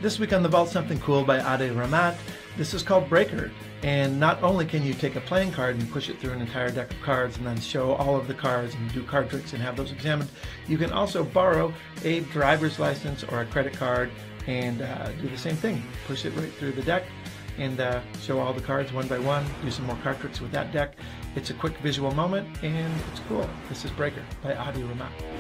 This week on The Vault, something cool by Ade Ramat. This is called Breaker, and not only can you take a playing card and push it through an entire deck of cards and then show all of the cards and do card tricks and have those examined, you can also borrow a driver's license or a credit card and do the same thing. Push it right through the deck and show all the cards one by one, do some more card tricks with that deck. It's a quick visual moment and it's cool. This is Breaker by Ade Ramat.